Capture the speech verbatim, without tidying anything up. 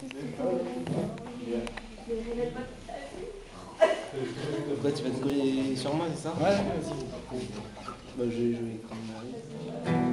Pourquoi tu vas te coller sur moi, c'est ça? Ouais, vas-y. Bah, je vais jouer comme Marie.